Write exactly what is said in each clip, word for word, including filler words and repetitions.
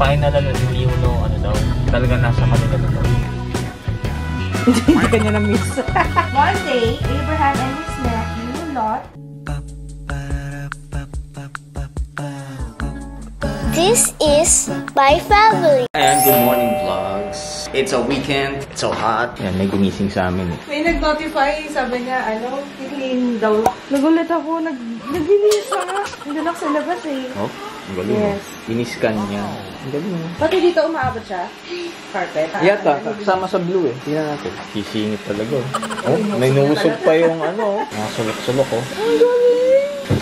final ano, hindi yun no, ano daw. Talaga nasa kanila na daw. Hindi ka niya na-miss. One day, Abraham and his nephew, Lot. This is my family. And good morning vlogs. It's a weekend. It's so hot. Yan, may gumising sa amin. May nag-notify, sabi niya, ano, clean daw. Nagulat ako, nag naglilisa. Nandun ako sa labas eh. Oh, ang galing. Yes. Iniscan niya. Ang galing. Pati dito umaabot siya? Carpet? Yata, kasama sa blue eh. Tingnan natin. Sisingit talaga. Oh, may nusog pa yung ano. Nakasulok-sulok oh. Ang galing!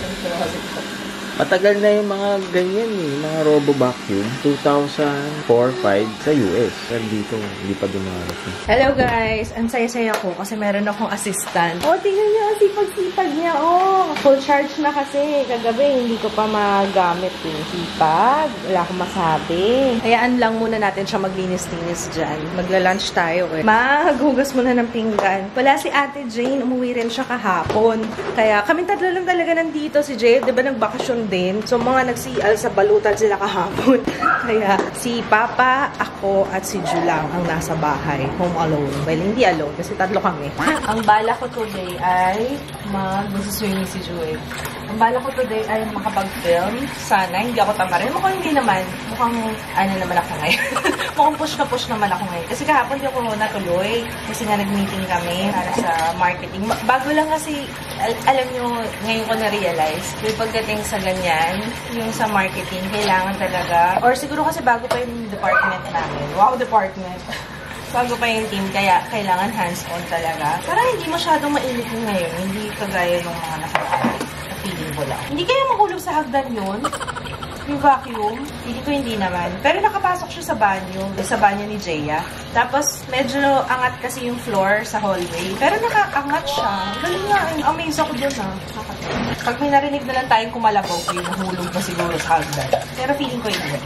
Matagal na yung mga ganyan eh, mga robo-vacuum. two thousand four five sa U S. Pero dito, hindi pa dumarating. Hello guys! Ang saya-saya ko kasi meron akong assistant. Oh, tingnan niyo, sipag-sipag niya. Oh, full charge na kasi. Kagabi, hindi ko pa magamit yung sipag. Wala akong masabi. Hayaan lang muna natin siya maglinis-linis dyan. Magla-lunch tayo eh. Maghugas muna ng pinggan. Wala si Ate Jane, umuwi rin siya kahapon. Kaya kami tatlo lang talaga nandito. Si Jade, di ba nagbakasyon din? So, mga nag-C L sa balutan sila kahapon. Kaya, si Papa, ako, at si Ju lang ang nasa bahay. Home alone. Well, hindi alone kasi tatlo kami. Ang bala ko today ay mag-swimming si Ju eh. Ang bala ko today ay makapag-film. Sana, hindi ako tamarin. Mukhang hindi naman. Mukhang, ano naman ako ngayon. Mukhang push na push naman ako ngayon. Kasi kahapon hindi ako natuloy. Kasi nga nag-meeting kami para sa marketing. Bago lang kasi, al alam nyo, ngayon ko na-realize, yung pagdating sa ganyan, yung sa marketing, kailangan talaga, or siguro kasi bago pa yung department namin. Wow, department! Bago pa yung team, kaya kailangan hands-on talaga. Parang hindi masyadong mainit yung ngayon. Hindi kagaya ng mga nakaraan. Feeling ko lang. Hindi kaya mahulog sa hagdan yun? Yung vacuum? Hindi ko hindi naman. Pero nakapasok siya sa banyo. Sa banyo ni Jaya. Tapos, medyo angat kasi yung floor sa hallway. Pero nakaangat siya. Galing nga. Amazed ako dun ah. Pag may narinig na lang tayong kumalabaw, yung nahulog na siguro sa hagdan. Pero feeling ko hindi.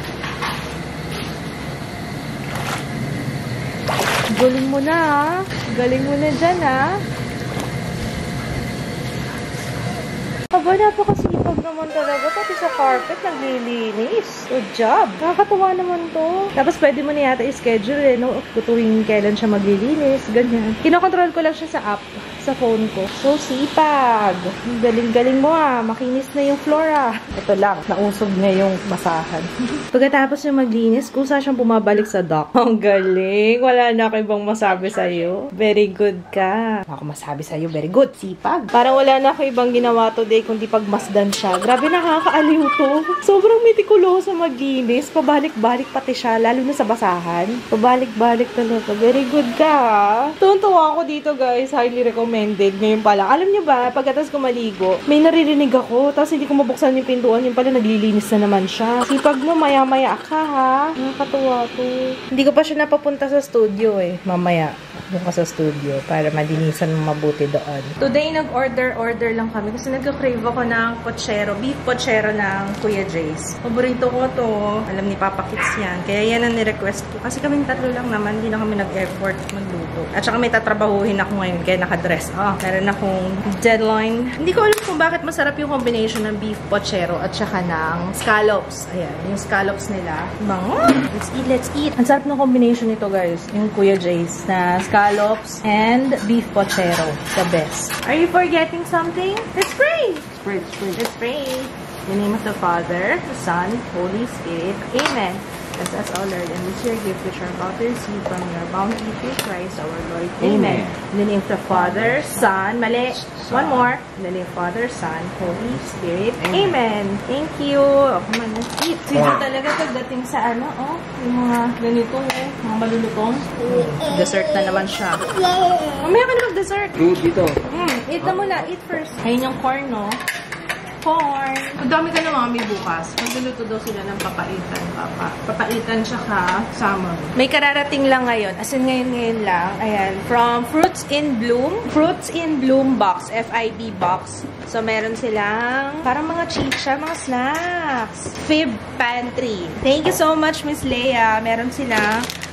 Galing mo na ah. Galing mo na dyan ah. Aba, napakasipag naman talaga. Pati sa carpet, naglilinis. Good job. Nakakatuwa naman to. Tapos pwede mo na yata i-schedule eh, no? Tuwing kailan siya maglilinis. Ganyan. Kinokontrol ko lang siya sa app. Sa phone ko. So, sipag. Galing-galing mo ah. Makinis na yung floor ah. Ito lang. Nausog na yung basahan. Pagkatapos yung maglinis, kusa siyang bumabalik sa dock. Ang galing. Wala na ako ibang masabi sa'yo. Very good ka. Ako masabi sa'yo. Very good. Sipag. Parang wala na ako ibang ginawa today kundi pagmasdan siya. Grabe, nakakaaliw to. Sobrang mitikuloso maglinis. Pabalik-balik pati siya. Lalo na sa basahan. Pabalik-balik talaga. Very good ka. Tuntua ako dito guys. Highly recommended. Ngayon pala. Alam niyo ba, pagkatapos ko maligo, may naririnig ako. Tapos hindi ko mabuksan yung pintuan. Yung pala naglilinis na naman siya. Sipag mo, maya-maya ka ha. Nakakatuwa to. Hindi ko pa siya napapunta sa studio eh. Mamaya. Doon ka sa studio para madinisan mo mabuti doon. Today, nag-order-order lang kami kasi nag-crave ako ng pochero. Beef pochero ng Kuya Jace. Paborito ko to. Alam ni Papa Kits yan. Kaya yan ang ni-request ko. Kasi kami tatlo lang naman. Hindi na kami nag-effort magluto. At saka may tatrabahuhin ako ngayon. Kaya nakadress. Ah, meron akong deadline. Hindi ko alam kung bakit masarap yung combination ng beef pochero at saka ng scallops. Ayan. Yung scallops nila. Bango. Let's eat, let's eat. Ang sarap ng combination nito, guys. Yung Kuya Jace na scallops and beef pochero. The best. Are you forgetting something? Let's pray! Spray, spray. Let's pray. In the name of the Father, the Son, Holy Spirit. Amen. Bless us, O Lord, and this your gift which we are about to receive from your bounty through Christ our Lord. Amen. In the name of the Father, Son, mali. One more. In the name of Father, Son, Holy Spirit. Amen. Thank you. O, kumain na. Eat. Sino talaga pagdating sa ano, oh, yung mga ganito, eh, mga malulutong. Dessert na naman siya. Mamaya ka na mag-dessert. Good dito. Mm, eat na muna. Eat first. Ayun yung corn, no? Corn. Ang dami ka na mami bukas. Magluluto daw sila ng papaitan, papa. Papaitan tsaka summer. May kararating lang ngayon. As in ngayon ngayon lang. Ayan. From Fruits in Bloom. Fruits in Bloom box. F I B box. So, meron silang parang mga chicha, mga snacks. Fib Pantry. Thank you so much, Miss Leia. Meron silang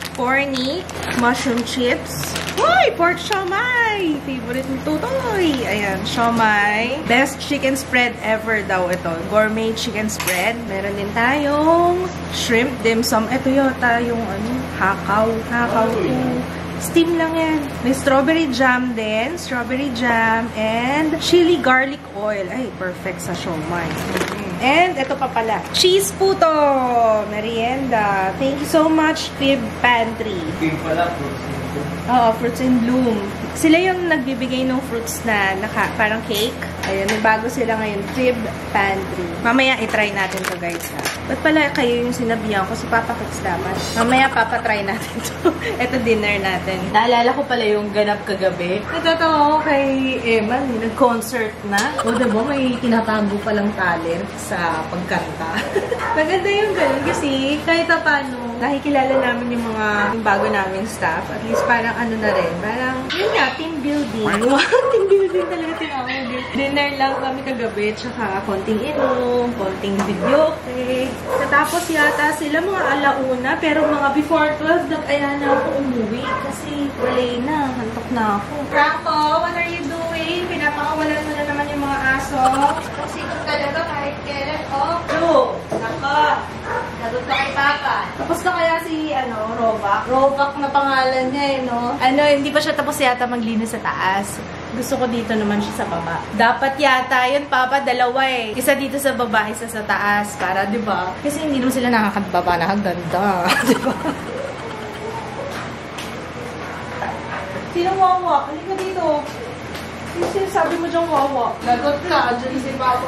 corny mushroom chips. Uy! Pork siomai! Favorite ni Tutoy! Ayan, siomai. Best chicken spread ever daw ito. Gourmet chicken spread. Meron din tayong shrimp dim sum. Ito yata yung ano, hakaw. Hakaw to. Steam lang yan. May strawberry jam din. Strawberry jam and chili garlic oil. Ay, perfect sa siomai. And ito pa pala. Cheese puto! Merienda. Thank you so much, Fib Pantry. Yung pala, fruits in bloom. Oo, fruits in bloom. Sila yung nagbibigay ng fruits na naka, parang cake. Ayun, may bago sila ngayon. Fib Pantry. Mamaya itry natin to guys ha. Ba't pala kayo yung sinabihan ko? Si Papa Cooks dapat. Mamaya papatry natin to. Ito dinner natin. Naalala ko pala yung ganap kagabi. Natatawa ko kay Eman. Nag-concert na. O diba, may tinatago palang talent sa pagkanta. Maganda yung ganun kasi kahit pa paano, nakikilala namin yung mga yung bago naming staff. At least parang ano na rin. Parang, yun nga, team building. Wow, team building talaga tinawag. Dinner lang kami kagabi. Tsaka konting inom, konting video cake. Natapos yata sila mga alauna. Pero mga before twelve, nag-aya na ako umuwi. Kasi wala na. Hantok na ako. Franco, what are you doing? Pinapakawalan mo na naman yung mga aso. Kasi ito talaga kahit kailan. Oh, Blue! Nako! Nagot ka kay Papa. Tapos na kaya si, ano, Rovac. Rovac na pangalan niya, eh, no? Ano, hindi pa siya tapos yata maglinis sa taas. Gusto ko dito naman siya sa baba. Dapat yata yun, Papa, dalawa eh. Isa dito sa baba, isa sa taas. Para, di ba? Kasi hindi naman sila nakakababa na ganda. Di ba? Sino wawa? Halika dito. Sino sinasabi mo diyang wawa? Lagot ka. Diyan si Papa.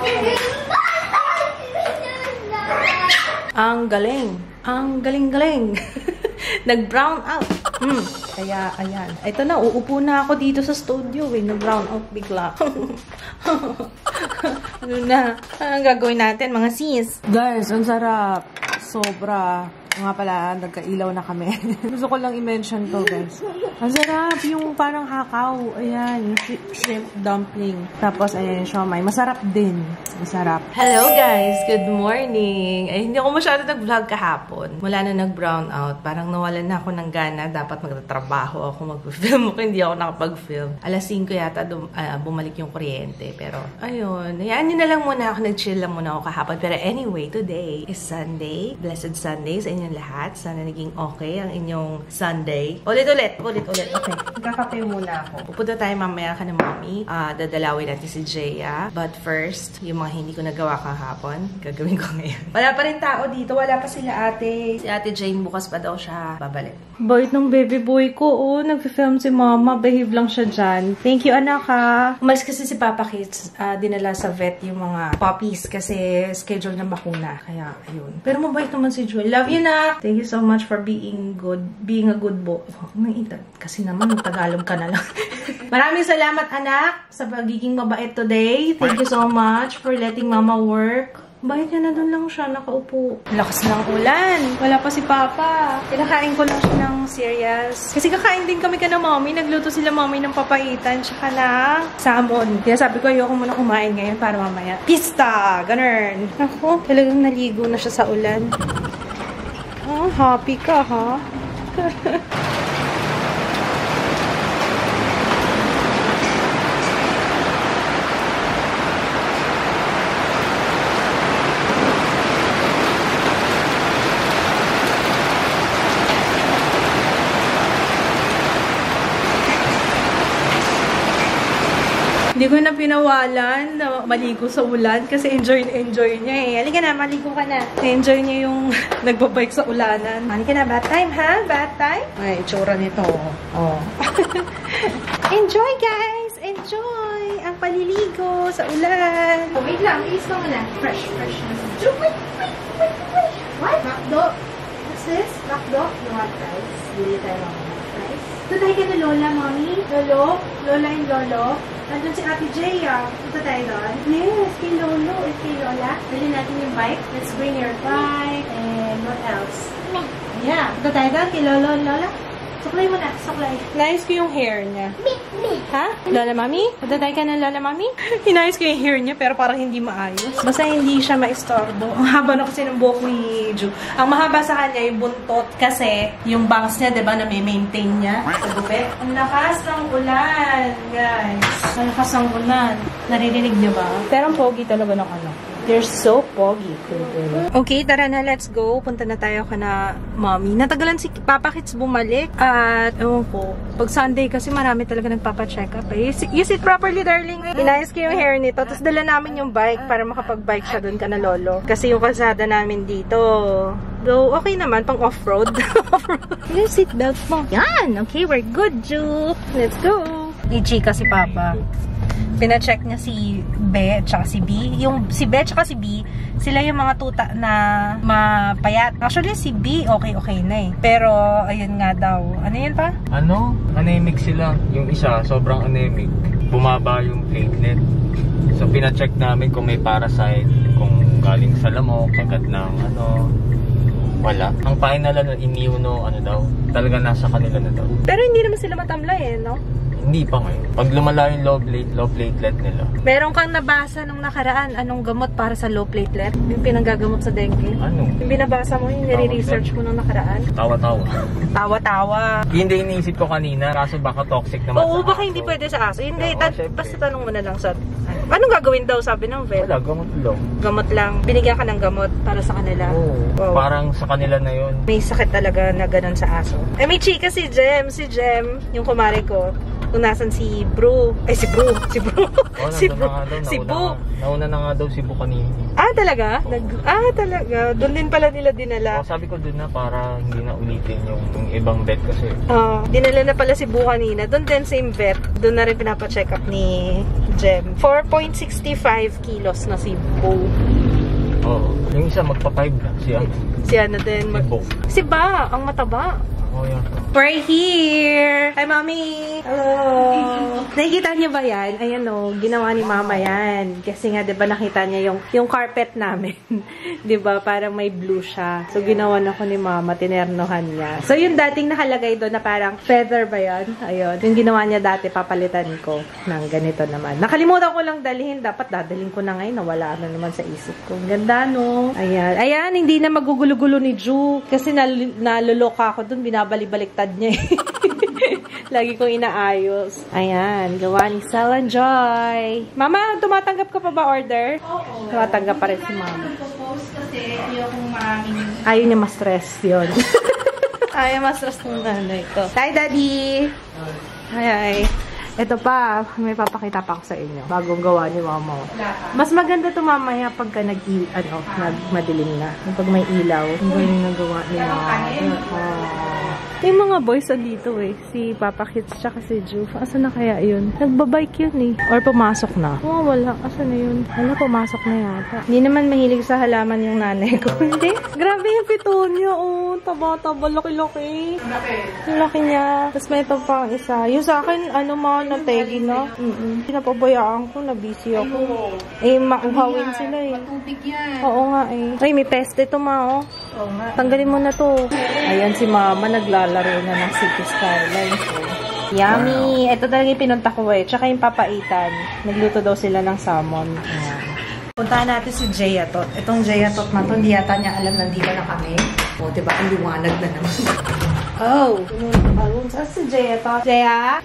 Ang galing. Ang galing-galing. Nag-brown out. Hmm. Kaya, ayan. Ito na, uupo na ako dito sa studio eh. Nag-brown out bigla. Ano na? Anong gagawin natin, mga sis? Guys, ang sarap. Sobra. Nga pala, nagkailaw na kami. Gusto ko lang i-mention to, guys. Ang sarap. Yung parang hakaw. Ayan, yung shrimp dumpling. Tapos, ayan yung siomai. Masarap din. Masarap. Hello, guys. Good morning. Ay, hindi ako masyado nag-vlog kahapon. Mula na nag-brown out. Parang nawalan na ako ng gana. Dapat magtatrabaho ako, mag-film. Kung hindi ako nakapag-film. alas singko yata dum, uh, bumalik yung kuryente. Pero, ayun. Ayan, yun na lang muna ako. Nag-chill lang muna ako kahapon. Pero anyway, today is Sunday. Blessed Sunday sa inyong lahat. Sana naging okay ang inyong Sunday. Ulit-ulit. Ulit-ulit. Okay. Kakape muna ako. Pupunta tayo mamaya ka ng mommy. Uh, dadalawin natin si Jaya. But first, yung mga hindi ko nagawa kahapon, gagawin ko ngayon. Wala pa rin tao dito. Wala pa sila ate. Si ate Jane bukas pa daw siya babalik. Bait ng baby boy ko. Oh, nag-film si mama. Behave lang siya dyan. Thank you, anak ha. Umalis kasi si Papa Kids. Uh, dinala sa vet yung mga puppies kasi schedule ng bakuna. Kaya, ayun. Pero mabait naman si Joy. Love you na. Thank you so much for being good. Being a good boy. Oh, may ita. Kasi naman, Tagalog ka na lang. Maraming salamat, anak, sa pagiging mabait today. Thank you so much for letting mama work. Bakit niya na doon lang siya nakaupo? Lakas ng ulan. Wala pa si Papa. Kinakain ko lang siya ng cereals. Kasi kakain din kami ka ng mommy. Nagluto sila mommy ng papaitan tsaka ng salmon. Kaya sabi ko, ayoko muna kumain ngayon para mamaya. Pista! Ganun. Ako, talagang naligo na siya sa ulan. Oh, happy ka, ha? Hindi ko na pinawalan na maligo sa ulan kasi enjoy na enjoy niya eh. Halika na, maligo ka na. Enjoy niya yung nagbabike sa ulanan. Halika na, bath time ha? Bath time? Ay, itsura nito. Oh. Enjoy guys! Enjoy! Ang paliligo sa ulan. Oh, wait lang. Iis ka muna. Fresh, fresh. Wait, wait, wait, wait. What? Macdo. What's this? Macdo? You want rice? Bili tayo mga rice. Ito tayo ka na Lola, Mommy. Lolo? Lola and Lolo? Nandun si Ate Jaya. Punta tayo doon? Yes, kay Lolo. At kay Lola. Dali natin yung bike. Let's bring your bike. And what else? Yeah. Punta tayo doon kay Lolo and Lola. Suklay mo na, suklay. Nice ko yung hair niya. Ha? Lola Mami? Matatay ka ng Lola Mami? Inayos ko yung hair niya pero parang hindi maayos. Basta hindi siya maistorbo. Ang haba na kasi ng buhok ni Ju. Ang mahaba sa kanya yung buntot kasi yung bangs niya, diba, na may maintain niya sa gupit. Ang lakas ng ulan, guys. Ang lakas ng ulan. Naririnig niyo ba? Pero ang pogi talaga ng anak. They're so pogi. Okay, tara na, let's go. Punta na tayo ka na mommy. Natagalan si Papa Kits bumalik. At, ewan ko, pag Sunday kasi marami talaga nagpapacheck up. Eh. You, you sit properly, darling. Inayos ko yung hair nito. Tapos dala namin yung bike para makapag-bike siya doon ka na lolo. Kasi yung kalsada namin dito. Though, okay naman, pang off-road. Off-road. Yung seatbelt mo. Yan! Okay, we're good, Ju. Let's go. I-chika si Papa. Pina-check niya si Be at si B. Yung si Be at si B, sila yung mga tuta na mapayat. Actually, si B, okay-okay na eh. Pero, ayun nga daw. Ano yun pa? Ano? Anemic sila. Yung isa, sobrang anemic. Bumaba yung platelet. So, pina-check namin kung may parasite, kung galing sa lamok, kagat ng ano. Wala. Ang final na immuno, ano daw, talaga nasa kanila na daw. Pero hindi naman sila matamlay eh, no? Hindi pa ngayon. Pag lumala yung low, plate, low platelet nila. Meron kang nabasa nung nakaraan, anong gamot para sa low platelet? Yung pinanggagamot sa dengue? Ano? Yung binabasa mo, yung nire-research mo nung nakaraan? Tawa-tawa. Tawa-tawa. Hindi iniisip ko kanina, kaso baka toxic naman. Oo, sa baka aso. hindi pwede sa aso. Hindi, Oo, tad, basta tanong mo na lang sa... Anong gagawin daw, sabi ng vet? Wala, gamot lang. Gamot lang. Binigyan ka ng gamot para sa kanila. Oo. Wow. Parang sa kanila na yun. May sakit talaga na ganun sa aso. Eh, may chika si Jem. Si Jem, yung kumare ko. Kung nasan si Bru. Ay, si Bru. Si Bru. Oh, si nandun Bru. na nga daw. Si Nauna, Bu. nauna na nga daw si Bu kanina. Ah, talaga? Nag, ah, talaga. Doon din pala nila dinala. Oh, sabi ko dun na para hindi na ulitin yung, yung ibang vet kasi. Ah, dinala na pala si Bu kanina. Doon din same vet. Doon na rin pinapacheck up ni Jem. four point six five kilos na si Bu. Oo. Oh, yung isa magpa-five na. Si ano? Si ano din. Si Bu. Si Ba, ang mataba. Oh, yan. We're here! Hi, Mommy! Hello! Nakikita niyo ba yan? Ayan o, ginawa ni Mama yan. Kasi nga, di ba nakita niya yung, yung carpet namin. Di ba? Parang may blue siya. So, ginawa na ko ni Mama, tinernohan niya. So, yung dating nakalagay doon na parang feather ba yan? Ayun. Yung ginawa niya dati, papalitan ko ng ganito naman. Nakalimutan ko lang dalhin. Dapat dadalhin ko na ngayon. Nawala na naman sa isip ko. Ganda, no? Ayan. Ayan, hindi na magugulo-gulo ni Ju. Kasi nal naluloka ako doon. Binabalik-baliktad niya. Lagi kong inaayos. Ayan, gawa ni Salan Joy. Mama, tumatanggap ka pa ba order? Oo. Tumatanggap pa rin si Mama. Kasi ayaw kong maraming... Ayaw niya ma-stress yun. Ayaw ma-stress ng nanay ko. Hi, Daddy! Hi, hi. Ito pa, may papakita pa ako sa inyo. Bagong gawa ni Mama. Mas maganda ito mamaya pagka nag ano, nagmadilim na. Pag may ilaw. Yung yung nagawa ni Mama. Oh. Yung mga boys andito eh. Si Papa Kits tsaka si Ju. Asan na kaya yun? Nagbabike yun eh. Or pumasok na. Oh, wala. Asan na yun? Wala, pumasok na yata. Hindi naman mahilig sa halaman yung nanay ko. Hindi. Grabe yung pitonia. Oh, taba-taba. Laki-laki. Laki. Laki niya. Tapos may ito pang isa. Yung sa akin, ano mga nategi na. Mm -mm. Pinapabayaan ko. Na-busy ako. Eh, mauhawin sila eh. Tubig yan. Oo nga eh. Ay, may peste ito ma oh. Oo nga. Tanggalin mo na to. Ayan si Mama naglalaro na ng City Skyline. So, yummy! Ito talaga yung pinunta ko eh. Tsaka yung papaitan. Nagluto daw sila ng salmon. Ayan. Puntahan natin si Jayatot. Itong Jayatot na to, hindi yata niya alam nandito na kami. O, diba? Ang liwanag na naman. Oh! Saan si Jayatot? Jaya?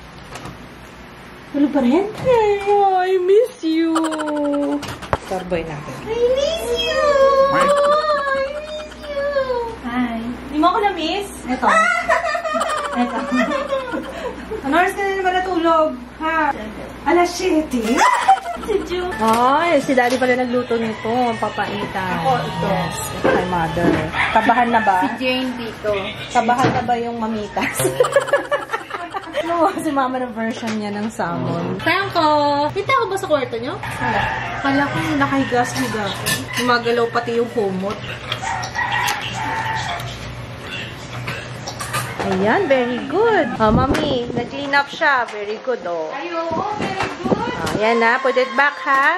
Wala pa rin? Oh, I miss you! Starboy natin. I miss you! I miss you! Hi. Hindi mo ako na-miss? Ito. Ito. Ano oras ka na naman natulog? Ha? Alas siyete? Si Ju. Ay, si Daddy pala nagluto nito. Papaitan. Ako, ito. Yes. Ito kay Mother. Kabahan na ba? Si Jane dito. Kabahan na ba yung mamitas? No, si Mama na version niya ng salmon. Sayang ko. Kita ako ba sa kwarto niyo? Wala. Kala ko nakahigas-higa. Gumagalaw pati yung kumot. Ayan, very good. Oh, Mami, nag-clean up siya. Very good, oh. Ay, oo, very good. Oh, yan na. Put it back, ha?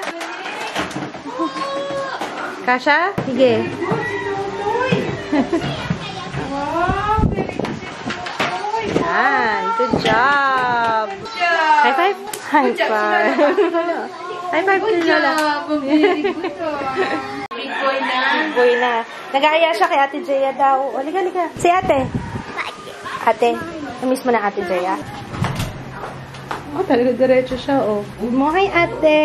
Kasha? Sige. Wow, very good. Yan. Good job. High five. High five. High five kay Lola. Big boy na. Big boy na. Nag-aaya siya kay Ate Jaya daw. O, liga, liga. Si Ate. Ate. Namiss mo na Ate Jaya. Oh, talaga diretso siya, oh. Good mo, hi, Ate.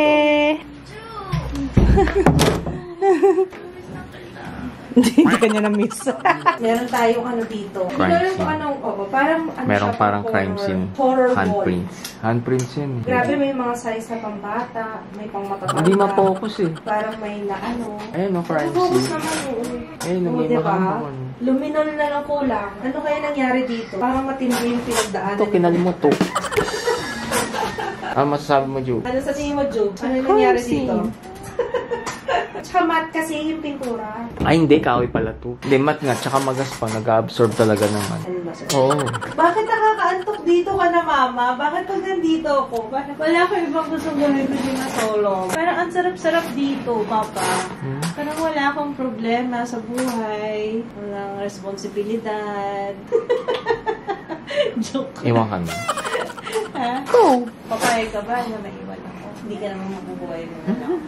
Hindi ka niya na-miss. Meron tayong ano dito. Crime Meron scene. kung anong, oh, parang ano Merong siya, parang horror- crime scene. Horror ball. Handprints. Handprints yun. Grabe, may mga size na pang bata, may pang matatanda. Hindi ma-focus eh. Parang may na ano. Ayun no, crime Focus scene. naman, oo. Ayun no, Oo, may diba? makamon. Luminol na lang kulang. Ano kaya nangyari dito? Parang matindi yung pinagdaanan. Ito, kinalimuto. Ano masasabi mo, Ju? Ano sa tingin mo, Joe? Ano yung nangyari dito? Tsaka matte kasi yung pintura. Ay, hindi. Kahoy pala to. Hindi, mat nga. Tsaka magas pa. Nag-absorb talaga naman. Ano ba, sir? Oo. Bakit nakakaantok dito ka na, Mama? Bakit pag nandito ako? Bakit wala ko ibang gusto gawin ko din na solo? Parang ang sarap-sarap dito, Papa. Hmm? Parang wala akong problema sa buhay. Walang responsibilidad. Joke. Iwan ka na. Ha? Go! Papayag ka ba na maiwan ako? Hindi ka naman mabubuhay mo na lang.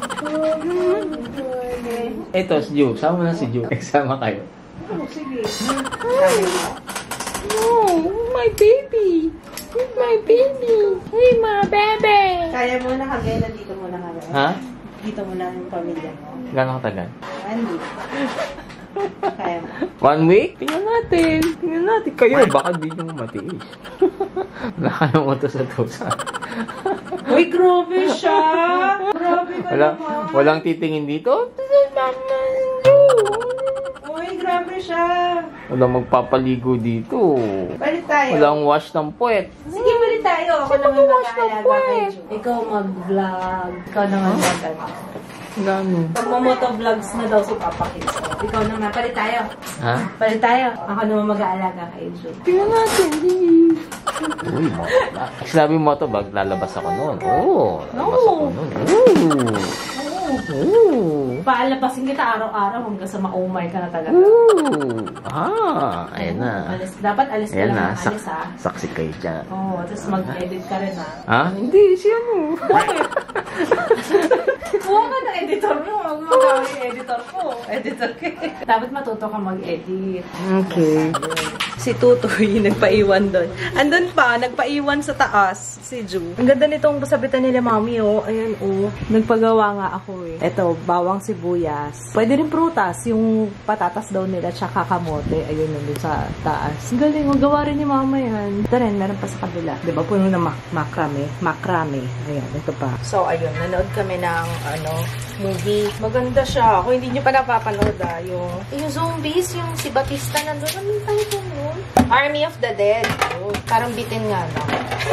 Ito, si Ju. Sama na si Ju. Eksama kayo. Oh, sige. Sabi mo. Oh, my baby. My baby. Hey, my baby. Kaya mo na kagaya na dito mo na kagaya. Ha? Dito mo na yung pamilya mo. Gano'ng katagal? Hindi. Kaya mo. One week? Tingnan natin. Tingnan natin. Kayo, baka di nyo matiis. Wala ka nang utos sa tusa. Uy, grabe siya. Grabe ka Wala, naman. walang titingin dito. Uy, grabe siya. Walang magpapaligo dito. Balik tayo. Walang wash ng puwet. Sige, balik tayo. Ako naman mag-aalaga kay Ju. Ikaw mag-vlog. Ikaw naman mag-ano. Gano'n. Pag mamotovlogs na daw si Papa Kids. Ikaw naman. Palit tayo. Ha? Palit tayo. Ako naman mag-aalaga kay Ju. Tingnan natin. Uy, sinabi mo ito, bag lalabas ako noon. Oo, lalabas ako noon. Oo. Oo. Paalapasin kita araw-araw hanggang sa ma-umay ka na talaga. Oo. Ah, ayan na. Alis, dapat alis ka Ayan lang na, ng sak alis ha. saksi kayo dyan. Oo, oh, tapos mag-edit ka rin ha. Ha? Hindi, si ano. Huwag ka na editor mo. Huwag mo gawin yung editor ko. Editor ko. Dapat matuto ka mag-edit. Okay. Si Tutoy, nagpaiwan doon. Andun pa, nagpaiwan sa taas, si Ju. Ang ganda nitong sabitan nila, Mami, oh. Ayan, oh. Nagpagawa nga ako, eh. Ito, bawang sibuyas. Pwede rin prutas, yung patatas daw nila, tsaka kamote. Ayun, nandun sa taas. Ang galing, magawa rin ni Mama yan. Ito rin, meron pa sa kabila. Diba, puno na mak makrame. Makrame. Ayan, ito pa. So, ayun, nanood kami ng, ano, movie. Maganda siya. Kung hindi nyo pa napapanood, ah, yung, yung zombies, yung si Batista nandun. Ano yung title nun? Army of the Dead. Oh, parang bitin nga lang.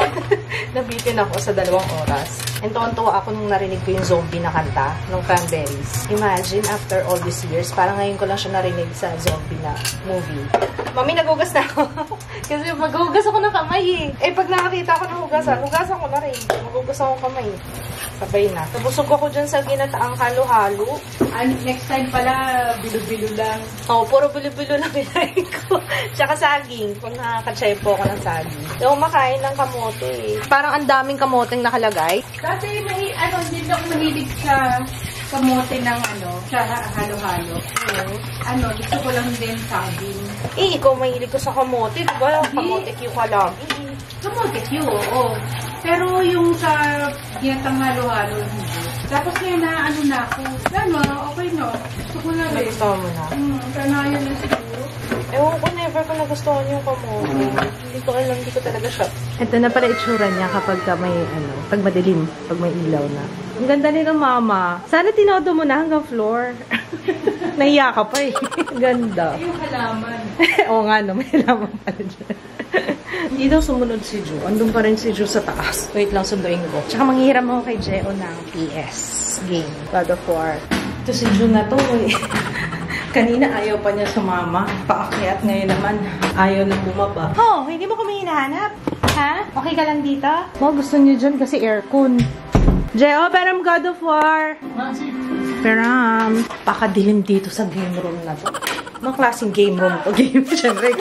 Nabitin ako sa dalawang oras. And tuwan-tuwa ako nung narinig ko yung zombie na kanta ng Cranberries. Imagine, after all these years, parang ngayon ko lang siya narinig sa zombie na movie. Mami, nagugas na ako. Kasi maghugas ako ng kamay eh. Eh, pag nakakita ako ng hugasan, hugasan ko na rin. Maghugas ako ng kamay. Sabay na. Nabusog ako dyan sa ginataang halo-halo. And next time pala, bilo-bilo lang. Oo, oh, puro bilo-bilo lang kinain ko. Tsaka saging. Kung nakakatsyempo ako ng saging. Yung makain ng kamote eh. Parang ang daming kamoteng nakalagay. Kasi may, ano, hindi lang mahilig sa kamote ng ano, sa halo-halo. Hmm. Ano, gusto ko lang din saging. Eh, ikaw mahilig ko sa kamote. Diba? Kamote Q ka lang. Eh. Kamote Q, oo. Pero yung sa ginatang halo-halo, hindi. Tapos ngayon na, ano na ako. Ano, okay no. Gusto ko na rin. Nagustuhan mo na? Hmm, kanayan na siguro. Ewan ko, never ko nagustuhan yung kamote. Hindi ko alam, hindi ko talaga siya. Ito na pala itsura niya kapag may, ano, pag madilim, pag may ilaw na. Ang ganda nila, Mama. Sana tinodo mo na hanggang floor. Nahiya ka pa eh. Ganda. Yung halaman. Oo nga, no. May halaman pala dyan. Hindi daw sumunod si Ju. Andun pa rin si Ju sa taas. Wait lang, sunduin ko. Tsaka manghihiram ako kay Jeo ng P S game. God of War. Ito si Ju na to eh. Kanina ayaw pa niya sumama. Paakyat ngayon naman. Ayaw na bumaba. Oh, hindi mo kami hinahanap? Ha? Okay ka lang dito? Oh, gusto niyo dyan kasi aircon. Jeo, peram God of War. Peram. Pakadilim dito sa game room na to. Anong klaseng game room to? Game, syempre.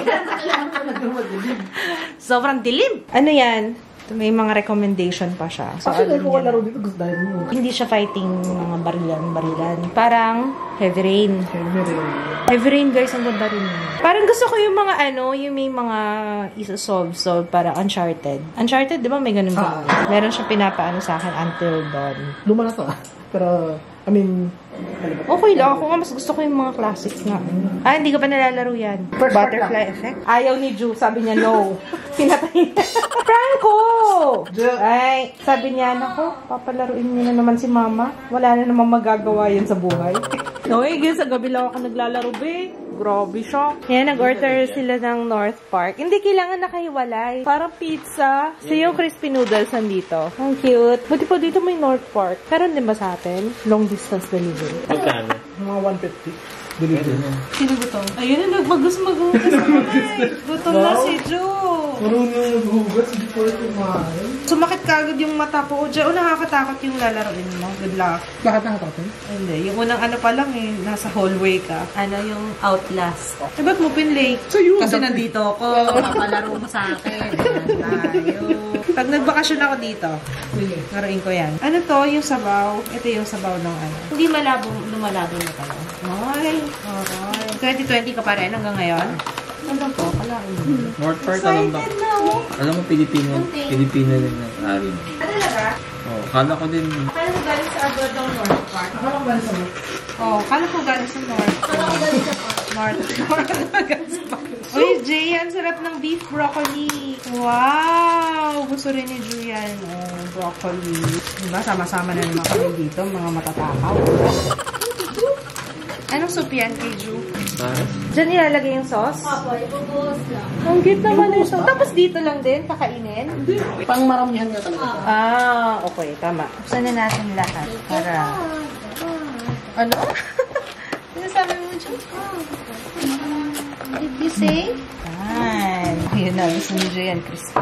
Sobrang dilim. Ano yan? May mga recommendation pa siya. So, Actually, ano kung yan? laro dito, gusto dahil mo. Hindi siya fighting mga barilan-barilan. Parang heavy rain. Heavy rain, guys, ang ganda rin. Parang gusto ko yung mga ano, yung may mga isa-solve-solve para Uncharted. Uncharted, di ba may ganun ba? Ah. Meron siya pinapaano sa akin, Until Dawn. Luma na to ah. Pero, I mean, Okay lang. Ako nga, mas gusto ko yung mga classic nga. Ah, hindi ka pa nalalaro yan. First part Butterfly Effect? Ayaw ni Ju. Sabi niya, no. Pinatay niya. Franco! Ju. Ay, sabi niya, nako, papalaruin niyo na naman si Mama. Wala na namang magagawa yan sa buhay. No, eh, sa gabi lang ako naglalaro, be. Grabe siya. Yan, nag-order sila ng North Park. Hindi kailangan nakahiwalay. Parang pizza. So, yung crispy noodles nandito. Ang cute. Buti po dito may North Park. Karon din ba sa atin? Long distance delivery. Magkano? mga one fifty. Delivery. Sino gutom? Ayun na, nagmagus maghugas na. Gutom na si Jo. Marunong maghugas before kumain. Sumakit kagad yung mata ko. Jo, nakakatakot yung lalaroin mo. Good luck. Bakit nakatatin? Hindi. Yung unang ano pa lang eh, nasa hallway ka. Ano yung Outlast. Eh, ba't mo pinlake? So yun. Kasi nandito ako. Papalaro mo sa akin. Ayan tayo. Pag nagbakasyon ako dito, laruin ko yan. Ano to? Yung sabaw. Ito yung sabaw ng ano. Hindi malabo, lumalabo na tayo. Ay, alright. twenty twenty ka pa rin hanggang ngayon? Ano to? Kalain mo. North Park, alam ba? Alam mo, Pilipino, Pilipino rin ng ari. Ano talaga? Oh, kala ko din. Kala ko galing sa abroad ng North Park. Akala ko ba sa mo? Oh, kala ko galing sa North. Kala ko galing sa North. North. Uy, Jay, ang sarap ng beef broccoli. Wow! Gusto rin ni Julian. Oh, broccoli. Diba, sama-sama na naman kami dito, mga matatakaw. Anong soup yan kay Ju? Para? Diyan ilalagay yung sauce? Opo, ibubuhos lang. Ang cute naman yung sauce. Tapos dito lang din, kakainin? Pang maramihan nga talaga. Ah, okay, tama. Buksan na natin lahat para... Ano? Ano sabi mo, Ju? Did you say? Yan. Yun na, gusto ni Ju yan, crispy.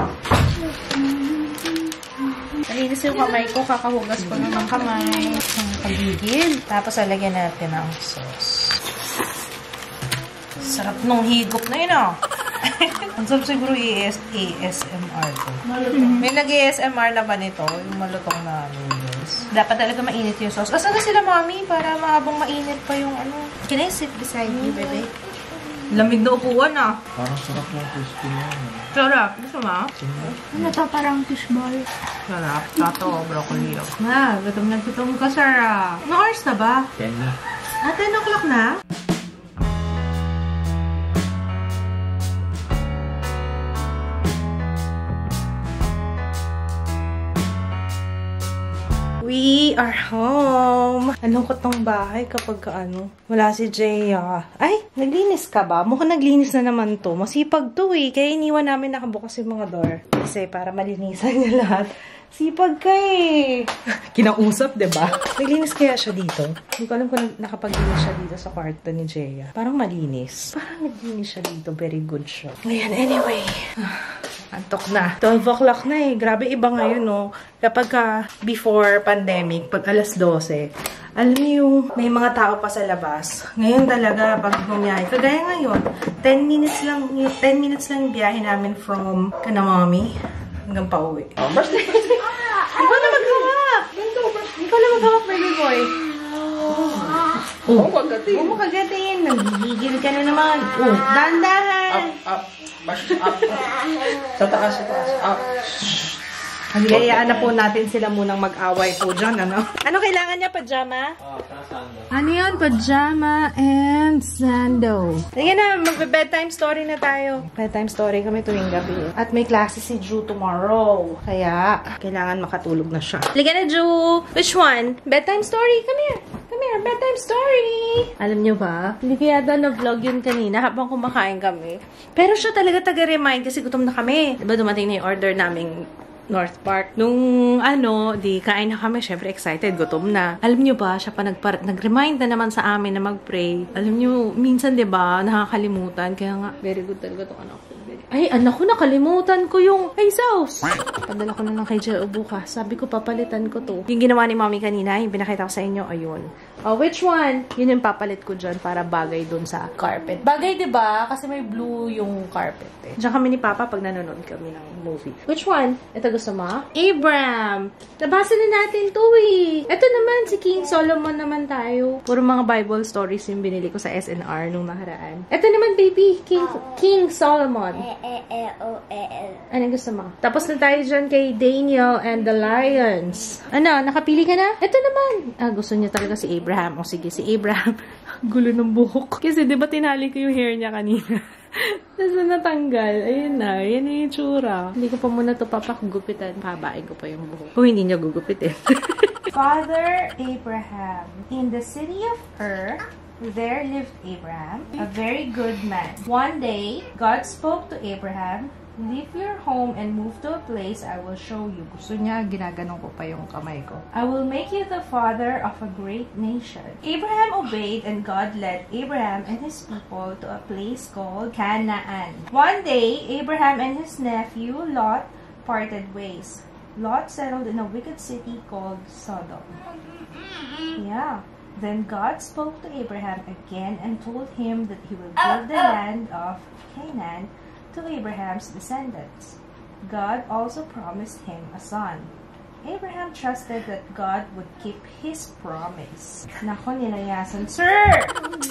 Nalinis yung kamay ko, kakahugas ko ng kamay. Ang paligid. Tapos alagyan natin ang sauce. Sarap nung higop na yun, ah. Ang sarap siguro i-A S M R ko. May nag-A S M R na ba nito? Yung malutong na noodles. Dapat talaga mainit yung sauce. Asan na sila, mami? Para mahabang mainit pa yung ano. Can I sit beside you, baby? Lamig na upuan, ah. Parang sarap ng crispy na yan. Sarap. Gusto mo? Ano to, parang fishball? Sarap. Tato, broccoli. Na, gutom na gutom ka, Sarah. Ano oras na ba? Yan na. Ah, ten o'clock na? We are home. Anong kotong bahay kapag ka, ano, wala si Jaya. Ay, naglinis ka ba? Mukhang naglinis na naman to. Masipag to eh. Kaya iniwan namin nakabukas yung mga door. Kasi para malinisan niya lahat. Sipag ka eh. Kinausap, diba? Naglinis kaya siya dito. Hindi ko alam kung nakapaglinis siya dito sa kwarto ni Jaya. Parang malinis. Parang naglinis siya dito. Very good siya. Ayan, anyway. Antok na. twelve o'clock na eh. Grabe iba ngayon, no? Kapag ka before pandemic, pag alas dose, alam niyo yung may mga tao pa sa labas. Ngayon talaga, pag bumiyahe. Kagaya ngayon, ten minutes lang, ten minutes lang yung biyahe namin from Kanamami hanggang pauwi. Oh, basta. Ikaw na maghawak! Ikaw na maghawak, baby boy. Oh, kagatin. Oh, kagatin. Nagigigil ka na naman. Oh, dandahan. Up, bash, up, up. Sa taas, sa taas, up. Hangayaan na po natin sila munang mag-away po dyan, ano? Ano kailangan niya? Pajama? Oh, sando. Ano yun? Pajama and sando. Sige na, magbe-bedtime story na tayo. Bedtime story kami tuwing gabi. At may klase si Ju tomorrow. Kaya, kailangan makatulog na siya. Liga na, Ju! Which one? Bedtime story? Come here! Come here, bedtime story! Alam niyo ba? Hindi ko yata na-vlog yun kanina habang kumakain kami. Pero siya talaga taga-remind kasi gutom na kami. Diba dumating na yung order naming North Park. Nung ano, di kain na kami, syempre excited, gutom na. Alam niyo ba, siya pa nag-remind na naman sa amin na mag-pray. Alam niyo, minsan di ba nakakalimutan. Kaya nga, very good talaga itong anak ko. Ay, anak ko, nakalimutan ko yung ay sauce. Padala ko na lang kay Jel bukas. Sabi ko, papalitan ko to. Yung ginawa ni Mommy kanina, yung pinakita ko sa inyo, ayun. Oh, which one? Yun yung papalit ko dyan para bagay dun sa carpet. Bagay, diba? Kasi may blue yung carpet eh. Diyan kami ni Papa pag nanonood kami ng movie. Which one? Ito gusto mo? Abram! Nabasa na natin to eh. Ito naman, si King Solomon naman tayo. Puro mga Bible stories yung binili ko sa S N R nung nakaraan. Ito naman, baby. King, King Solomon. Ano gusto mo? Tapos na tayo dyan kay Daniel and the Lions. Ano, nakapili ka na? Ito naman. Ah, gusto niya talaga si Abraham. O sige, si Abraham. Gulo ng buhok. Kasi di ba tinali ko yung hair niya kanina? Tapos natanggal. Ayun na. Yan yung itsura. Hindi ko pa muna ito papagupitan. Pabain ko pa yung buhok. Kung hindi niya gugupitin. Father Abraham. In the city of Ur, there lived Abraham, a very good man. One day, God spoke to Abraham, "Leave your home and move to a place I will show you." Gusto niya, ginaganon ko pa yung kamay ko. "I will make you the father of a great nation." Abraham obeyed, and God led Abraham and his people to a place called Canaan. One day, Abraham and his nephew Lot parted ways. Lot settled in a wicked city called Sodom. Yeah. Then God spoke to Abraham again and told him that he will give the land of Canaan to Abraham's descendants. God also promised him a son. Abraham trusted that God would keep his promise. Nako, nilayasan. Sir!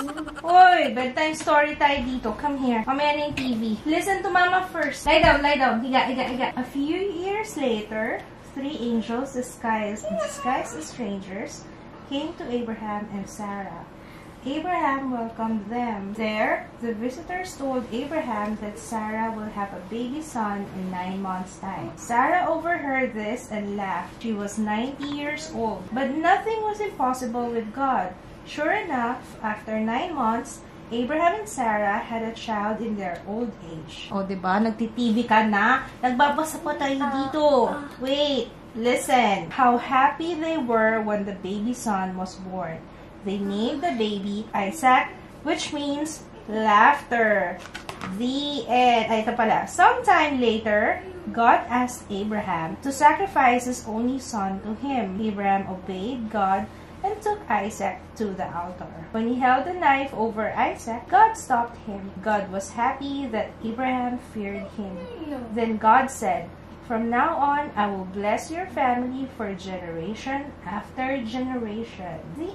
Oy, bedtime story tayo dito. Come here. Mamaya na yung T V. Listen to Mama first. Lie down, lie down. Higa, higa, higa. A few years later, three angels disguised, disguised as strangers came to Abraham and Sarah. Abraham welcomed them. There, the visitors told Abraham that Sarah will have a baby son in nine months' time. Sarah overheard this and laughed. She was ninety years old. But nothing was impossible with God. Sure enough, after nine months, Abraham and Sarah had a child in their old age. O, diba? Nagti-T V ka na? Nagbabasa pa tayo dito. Wait. Listen, how happy they were when the baby son was born. They named the baby Isaac, which means laughter. The end. Ay, ito pala. Sometime later, God asked Abraham to sacrifice his only son to him. Abraham obeyed God and took Isaac to the altar. When he held the knife over Isaac, God stopped him. God was happy that Abraham feared him. Then God said, "From now on, I will bless your family for generation after generation." The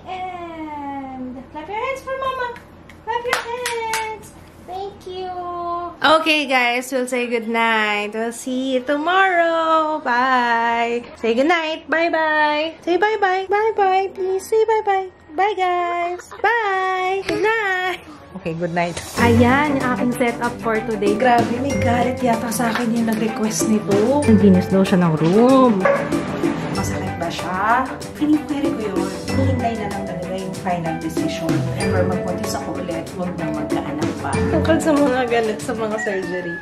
end. Clap your hands for Mama. Clap your hands. Thank you. Okay, guys. We'll say good night. We'll see you tomorrow. Bye. Say good night. Bye-bye. Say bye-bye. Bye-bye. Please say bye-bye. Bye, guys. Bye. Good night. Okay, good night. Ayan, yung aking setup for today. Grabe, may galit yata sa akin yung nag-request nito. Naglinis daw siya ng room. Masakit ba siya? Piniquery ko yun. Hinihintay na lang talaga yung final decision. Remember, magpuntis ako ulit. Huwag nang magkaanak pa. Tungkol sa mga galit sa mga surgery.